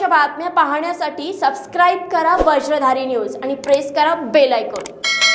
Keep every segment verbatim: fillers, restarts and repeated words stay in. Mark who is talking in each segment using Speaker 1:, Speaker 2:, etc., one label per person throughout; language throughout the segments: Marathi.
Speaker 1: बातम्या पाहण्यासाठी सबस्क्राइब करा वज्रधारी न्यूज आणि प्रेस करा बेल आयकॉन।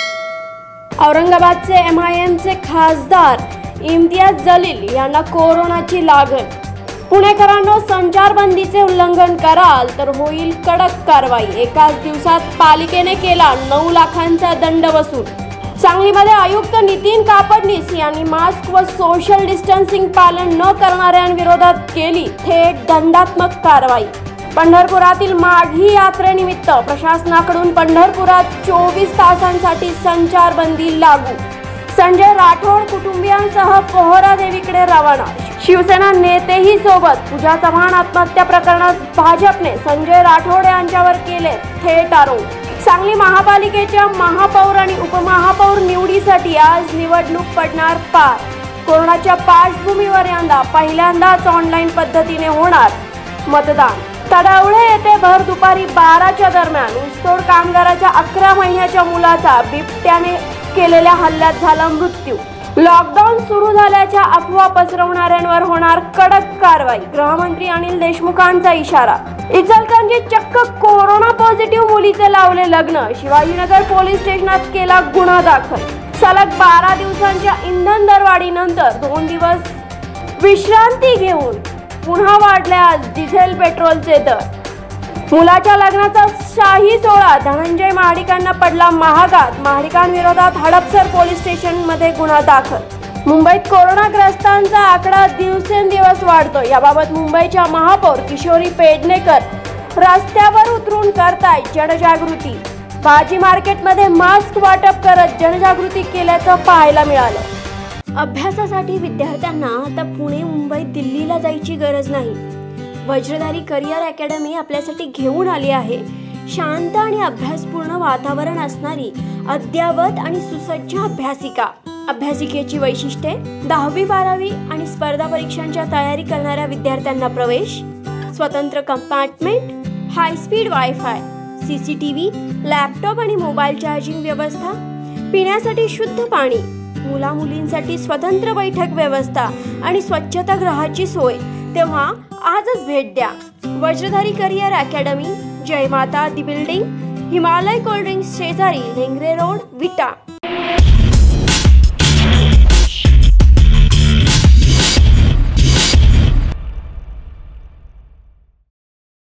Speaker 1: औरंगाबादचे एम आय एमचे खासदार इम्तियाज जलील यांना कोरोनाची लागण। पुणेकरांनो, संचारबंदीचे उल्लंघन कराल तर होईल कडक कारवाई। एकाच दिवसात पालिकेने केला नऊ लाखांचा दंड वसूल। सांगलीमध्ये आयुक्त नितीन कापडनीस यांनी मास्क व सोशल डिस्टन्सिंग पालन न करणाऱ्यांविरोधात केली थेट दंडात्मक कारवाई। पंढरपुरातील माघी यात्रेनिमित्त प्रशासनाकडून पंढरपुरात चोवीस तासांसाठी संचारबंदी लागू। संजय राठोड कुटुंबियांसह पोहरा देवीकडे रवाना। शिवसेना नेतेही सोबत। पूजा चव्हाण आत्महत्या प्रकरणात भाजपने संजय राठोड यांच्यावर केले थेट आरोप। सांगली महापालिकेच्या महापौर आणि उपमहापौर निवडीसाठी आज निवडणूक पडणार पार। कोरोनाच्या पार्श्वभूमीवर यंदा पहिल्यांदाच ऑनलाईन पद्धतीने होणार मतदान। तडवळे येथे भर दुपारी बाराच्या दरम्यान ऊसतोड कामगाराच्या अकरा महिन्याच्या मुलाचा बिबट्याने केलेल्या हल्ल्यात झाला मृत्यू। लॉकडाऊन सुरू झाल्याच्या अफवा पसरवणाऱ्यांवर होणार कडक कारवाई। गृहमंत्री अनिल देशमुखांचा इशारा। इचलकरंजीत चक्क कोरोना पॉझिटिव्ह मुलीचे लावले लग्न। शिवाजीनगर पोलीस स्टेशनात केला गुन्हा दाखल। सलग बारा दिवसांच्या इंधन दरवाढीनंतर दोन दिवस विश्रांती घेऊन पुन्हा वाढले आज डिझेल पेट्रोलचे दर। मुलाच्या लग्नाचा शाही सोहळा धनंजय महाडिकांना पडला महागात। महाडिकांविरोधात हडपसर पोलीस स्टेशन मध्ये गुन्हा दाखल। मुंबईत कोरोनाग्रस्तांचा आकडा दिवसेंदिवस वाढतो। याबाबत मुंबईच्या महापौर किशोरी पेडणेकर रस्त्यावर उतरून करतायत जनजागृती। भाजी मार्केटमध्ये मास्क वाटप करत जनजागृती केल्याचं पाहायला मिळालं। अभ्यासासाठी विद्यार्थ्यांना आता पुणे मुंबई दिल्लीला जायची गरज नाही। वज्रधारी करिअर अकॅडमी आपल्यासाठी घेऊन आली आहे शांत आणि अभ्यासपूर्ण वातावरण असणारी अद्यावत आणि सुसज्ज अभ्यासिका। अभ्यासिकेची वैशिष्ट्ये: दहावी बारावी आणि स्पर्धा परीक्षांच्या तयारी करणाऱ्या विद्यार्थ्यांना प्रवेश, स्वतंत्र compartment, high speed wifi, CCTV, laptop आणि मोबाईल चार्जिंग व्यवस्था, पिण्यासाठी शुद्ध पाणी, मुला मुलींसाठी स्वतंत्र बैठक व्यवस्था आणि स्वच्छतागृहाची सोय। तेव्हा आजच भेट द्या। वज्रधारी career academy, Jai Mata Di building, Himalaya cold drinks शेजारी, लेंगरे रोड, विटा।